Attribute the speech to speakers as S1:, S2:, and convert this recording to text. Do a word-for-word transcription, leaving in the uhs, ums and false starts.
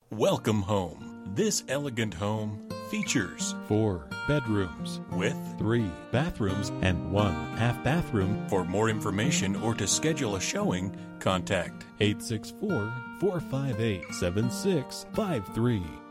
S1: Welcome home. This elegant home features
S2: four bedrooms
S1: with
S2: three bathrooms and one half bathroom.
S1: For more information or to schedule a showing, contact
S2: eight six four, four five eight, seven six five three.